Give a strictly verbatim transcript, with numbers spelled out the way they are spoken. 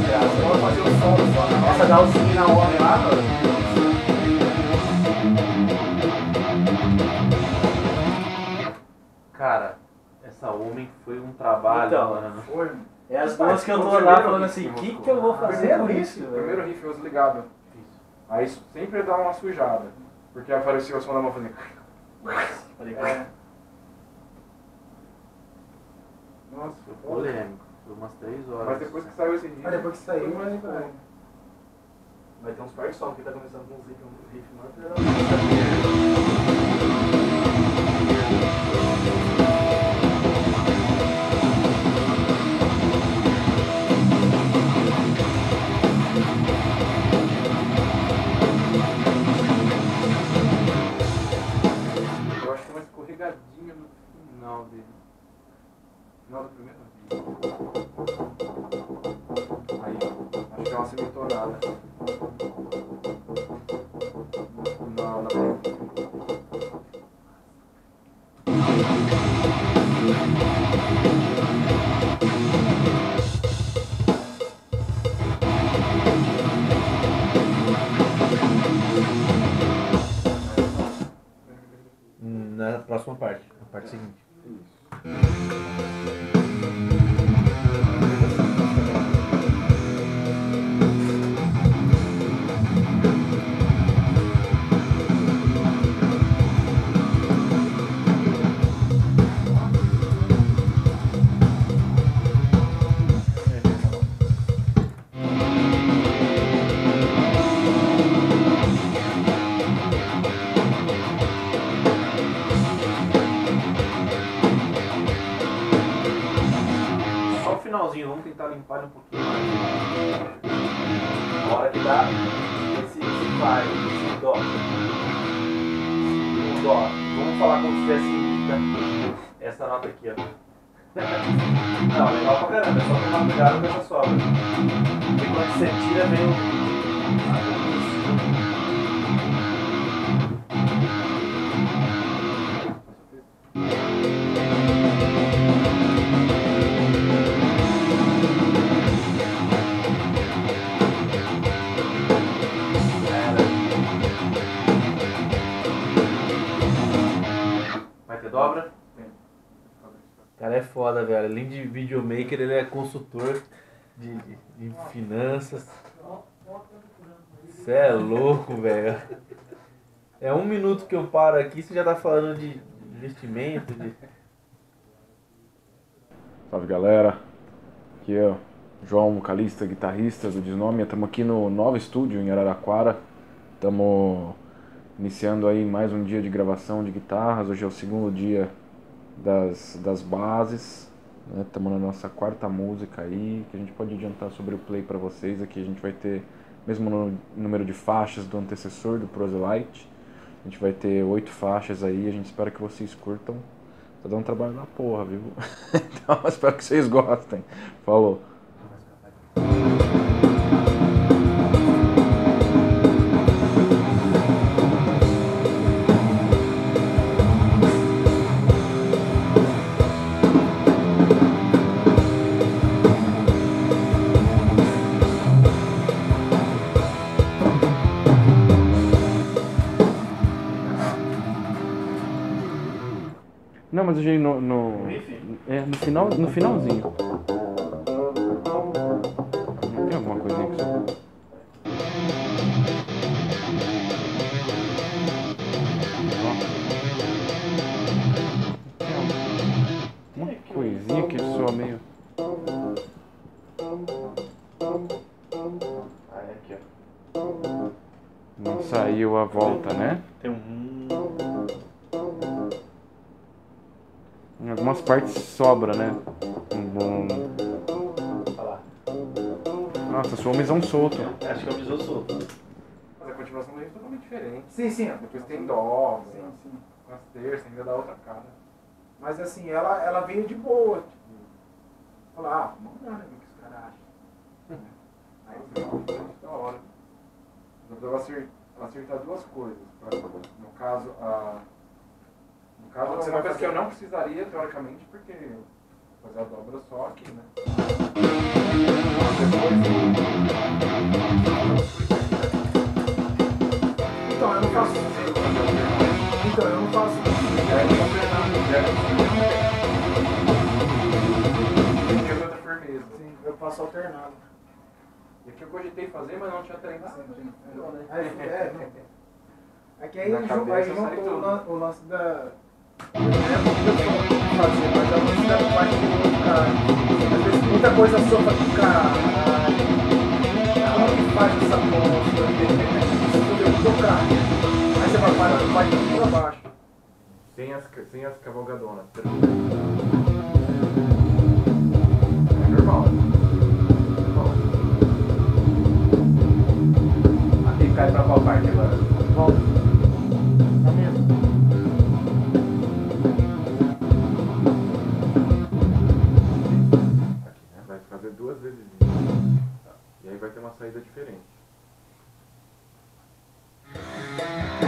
graça. Vamos fazer o solo só na nossa, dar o swing na hora lá, mano. Cara, essa Homem foi um trabalho, Então, mano. foi. É as duas que eu tô Foi o lá primeiro falando riff assim, o que que, que eu vou fazer com Primeiro isso? riff, velho? primeiro riff eu uso ligado. Aí isso sempre dá uma sujada. Porque apareceu o som da mão fazendo. Falei, É. Nossa, Foi foi foda. polêmico. Foi umas três horas. Mas depois que saiu esse riff. Mas depois que saiu, foi mais vai- bom. vai ter uns parques só, porque tá começando com uns riff, um riff mano. Eu acho que é uma escorregadinha no final dele. Final do primeiro riff. Aí, acho que é uma semitonada. Não, não. Na próxima parte, na parte seguinte. Só o finalzinho, vamos tentar limpar ele um pouquinho mais. Na hora que dá esse, esse fá, esse dó. O dó. Vamos falar como se tivesse essa nota aqui, ó. Não, legal pra caramba, é só tomar cuidado com essa sobra. Porque quando você tira, vem o. Vai ter dobra? O cara é foda, velho. Além de videomaker, ele é consultor de, de, de finanças. Você é louco, velho. É um minuto que eu paro aqui, você já tá falando de investimento, de... Salve galera, aqui é o João, vocalista, guitarrista do Desnome. Estamos aqui no novo estúdio em Araraquara. Estamos iniciando aí mais um dia de gravação de guitarras. Hoje é o segundo dia das, das bases. Estamos na nossa quarta música aí, que a gente pode adiantar sobre o play para vocês. Aqui a gente vai ter mesmo no número de faixas do antecessor, do Proselyte. A gente vai ter oito faixas aí, a gente espera que vocês curtam. Tá dando um trabalho da porra, viu? Então, espero que vocês gostem. Falou. Não, mas eu já no, no, é, no, final, no finalzinho. Tem alguma coisinha que só... Uma coisinha que soa meio... Ah, é aqui, ó. Não saiu a volta, né? Tem um. Em algumas partes sobra, né? Um... Olha lá. Nossa, soa um misão solto. Acho que é o bisou solto. Mas a continuação do riff é totalmente diferente. Sim, sim. Depois tem dó, Sim, sim. com as terças, ainda dá outra cara. Mas assim, ela, ela veio de boa. Tipo, falar, ah, vamos lá, né? O que os caras acham? Aí você fala, da hora. Eu precisava acertar, acertar duas coisas. Pra, no caso, a. No caso, Você é vai uma coisa que fazer- eu não precisaria, teoricamente, porque fazer a dobra só aqui, né? Mas depois, faço alternado. E aqui eu cogitei fazer, mas não tinha treinado. Aí, é, é que aí, Na ju- cabeça aí sai juntou tudo. o, lan- o lance da. Eu não lembro o que eu sou fazer, mas a lance da parte do outro cara. Às vezes muita coisa sofra com caralho. Como que faz essa bosta? Você poder tocar. Aí você vai parar, vai tudo pra baixo. Sem as, sem as cavalgadonas. É normal. Normal. Aqui cai pra qual parte agora? Volta. Tá mesmo? Aqui, né? Vai fazer duas vezes isso. E aí vai ter uma saída diferente.